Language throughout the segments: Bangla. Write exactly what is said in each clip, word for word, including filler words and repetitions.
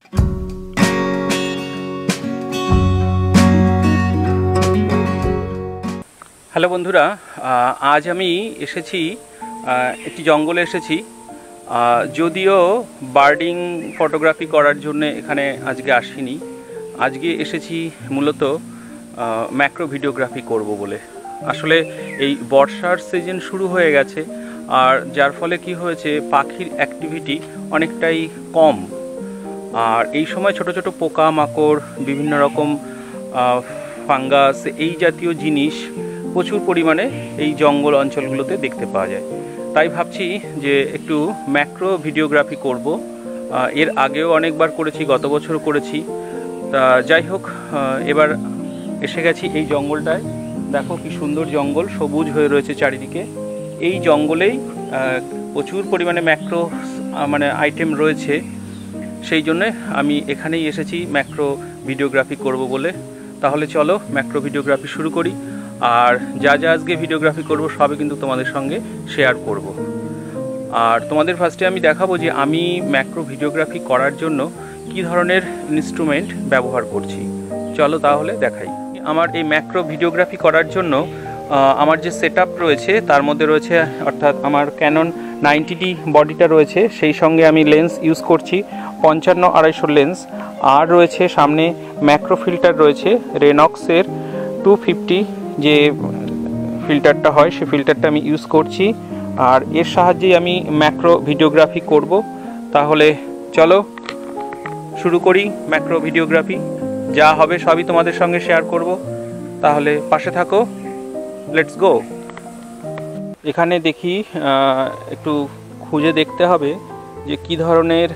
হ্যালো বন্ধুরা, আজ আমি এসেছি একটি জঙ্গলে এসেছি। যদিও বার্ডিং ফটোগ্রাফি করার জন্য এখানে আজকে আসিনি, আজকে এসেছি মূলত ম্যাক্রো ভিডিওগ্রাফি করব বলে। আসলে এই বর্ষার সিজন শুরু হয়ে গেছে, আর যার ফলে কি হয়েছে, পাখির অ্যাক্টিভিটি অনেকটাই কম। আর এই সময় ছোট ছোট পোকা মাকড়, বিভিন্ন রকম ফাঙ্গাস, এই জাতীয় জিনিস প্রচুর পরিমাণে এই জঙ্গল অঞ্চলগুলোতে দেখতে পাওয়া যায়। তাই ভাবছি যে একটু ম্যাক্রো ভিডিওগ্রাফি করব। এর আগেও অনেকবার করেছি, গত বছরও করেছি। তা যাই হোক, এবার এসে গেছি এই জঙ্গলটায়। দেখো কি সুন্দর জঙ্গল, সবুজ হয়ে রয়েছে চারিদিকে। এই জঙ্গলেই প্রচুর পরিমাণে ম্যাক্রো মানে আইটেম রয়েছে, সেই জন্য আমি এখানেই এসেছি ম্যাক্রো ভিডিওগ্রাফি করব বলে। তাহলে চলো ম্যাক্রো ভিডিওগ্রাফি শুরু করি। আর যা যা আজকে ভিডিওগ্রাফি করব সবই কিন্তু তোমাদের সঙ্গে শেয়ার করব। আর তোমাদের ফার্স্টে আমি দেখাবো যে আমি ম্যাক্রো ভিডিওগ্রাফি করার জন্য কি ধরনের ইনস্ট্রুমেন্ট ব্যবহার করছি। চলো তাহলে দেখাই। আমার এই ম্যাক্রো ভিডিওগ্রাফি করার জন্য আমার যে সেট আপ রয়েছে তার মধ্যে রয়েছে, অর্থাৎ আমার ক্যানন নাইনটি ডি বডিটা রয়েছে, সেই সঙ্গে আমি লেন্স ইউজ করছি পঞ্চান্ন আড়াইশো লেন্স। আর রয়েছে সামনে ম্যাক্রো ফিল্টার রয়েছে রেনক্সের টু ফিফটি, যে ফিল্টারটা হয় সেই ফিল্টারটা আমি ইউজ করছি। আর এর সাহায্যেই আমি ম্যাক্রো ভিডিওগ্রাফি করব। তাহলে চলো শুরু করি ম্যাক্রো ভিডিওগ্রাফি। যা হবে সবই তোমাদের সঙ্গে শেয়ার করব, তাহলে পাশে থাকো। Let's go. এখানে দেখি একটু খুঁজে দেখতে হবে যে কি ধরনের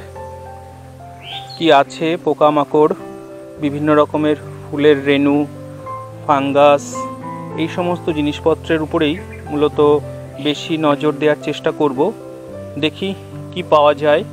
কি আছে, পোকামাকড়, বিভিন্ন রকমের ফুলের রেণু, ফাঙ্গাস, এই সমস্ত জিনিসপত্রের উপরেই মূলত বেশি নজর দেওয়ার চেষ্টা করব। দেখি কি পাওয়া যায়।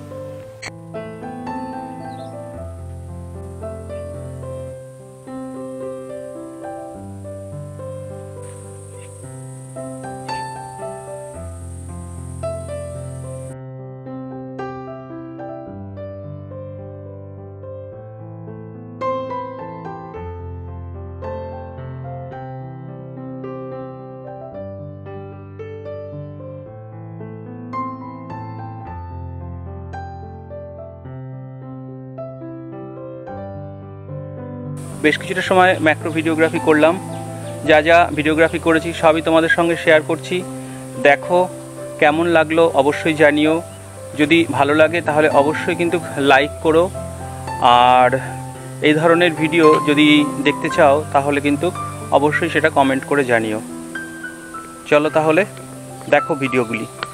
বেশ কিছুটা সময় ম্যাক্রো ভিডিওগ্রাফি করলাম। যা যা ভিডিওগ্রাফি করেছি সবই তোমাদের সঙ্গে শেয়ার করছি। দেখো কেমন লাগলো অবশ্যই জানিও। যদি ভালো লাগে তাহলে অবশ্যই কিন্তু লাইক করো। আর এই ধরনের ভিডিও যদি দেখতে চাও তাহলে কিন্তু অবশ্যই সেটা কমেন্ট করে জানিও। চলো তাহলে দেখো ভিডিওগুলি।